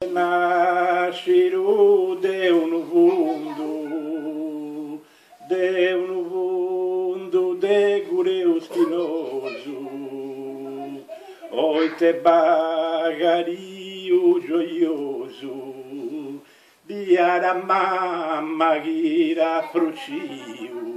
Nasciru Deu no mundo de gureu espinoso, oite bagario joioso, de aramá, maguira, frouxio,